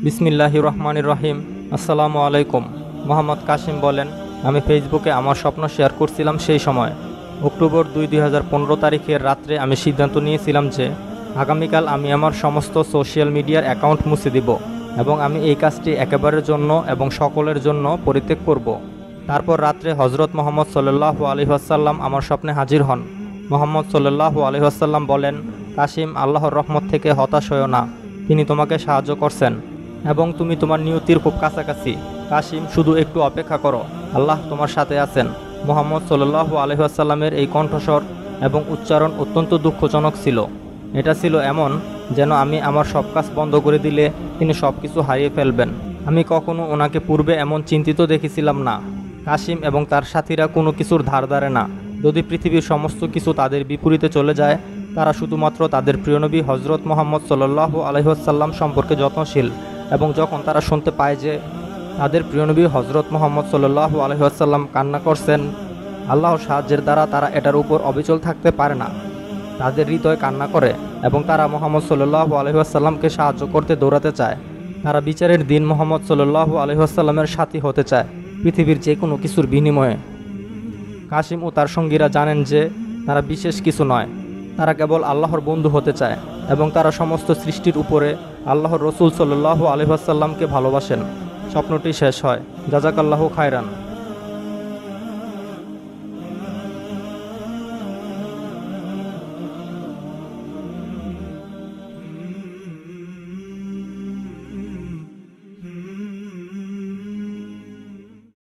বিসমিল্লাহির রহমানির রহিম। আসসালামু আলাইকুম। মোহাম্মদ কাশিম বলেন, আমি ফেসবুকে আমার স্বপ্ন শেয়ার করছিলাম। সেই সময় অক্টোবর 2015 তারিখের রাত্রে আমি সিদ্ধান্ত নিয়েছিলাম যে আগামীকাল আমি আমার সমস্ত সোশ্যাল মিডিয়ার অ্যাকাউন্ট মুছে দিব এবং আমি এই কাজটি একেবারের জন্য এবং সকলের জন্য পরিত্যাগ করব। তারপর রাত্রে হজরত মোহাম্মদ সাল্লাল্লাহু আলাইহি ওয়াসাল্লাম আমার স্বপ্নে হাজির হন। মোহাম্মদ সাল্লাল্লাহু আলাইহি ওয়াসাল্লাম বলেন, কাশিম, আল্লাহর রহমত থেকে হতাশ হয়ো না, তিনি তোমাকে সাহায্য করছেন এবং তুমি তোমার নিয়তির খুব কাছাকাছি। কাশিম, শুধু একটু অপেক্ষা করো, আল্লাহ তোমার সাথে আছেন। মুহাম্মদ সাল্লাল্লাহু আলাইহি ওয়াসাল্লামের এই কণ্ঠস্বর এবং উচ্চারণ অত্যন্ত দুঃখজনক ছিল। এটা ছিল এমন যেন আমি আমার সব কাজ বন্ধ করে দিলে তিনি সব কিছু হারিয়ে ফেলবেন। আমি কখনো ওনাকে পূর্বে এমন চিন্তিত দেখেছিলাম না। কাশিম এবং তার সাথীরা কোনো কিছুর ধার ধারে না। যদি পৃথিবীর সমস্ত কিছু তাদের বিপরীতে চলে যায়, তারা শুধুমাত্র তাদের প্রিয়নবী হজরত মুহাম্মদ সাল্লাল্লাহু আলাইহি ওয়াসাল্লাম সম্পর্কে যত্নশীল। এবং যখন তারা শুনতে পায় যে তাদের প্রিয়নবী হজরত মুহাম্মদ সাল্লাল্লাহু আলাইহি ওয়াসাল্লাম কান্না করছেন, আল্লাহর সাহায্যের দ্বারা তারা এটার উপর অবিচল থাকতে পারে না। তাদের হৃদয় কান্না করে এবং তারা মুহাম্মদ সাল্লাল্লাহু আলাইহি ওয়াসাল্লামকে সাহায্য করতে দৌড়াতে চায়। তারা বিচারের দিন মুহাম্মদ সাল্লাল্লাহু আলাইহি ওয়াসাল্লামের সাথী হতে চায়, পৃথিবীর যে কোনো কিছুর বিনিময়ে। কাশিম ও তার সঙ্গীরা জানেন যে তারা বিশেষ কিছু নয়, তারা কেবল আল্লাহর বন্ধু হতে চায় এবং তারা সমস্ত সৃষ্টির উপরে আল্লাহর রসুল সাল্লাল্লাহু আলাইহি ওয়াসাল্লামকে ভালোবাসেন। স্বপ্নটি শেষ হয়। জাযাকাল্লাহু খায়রান।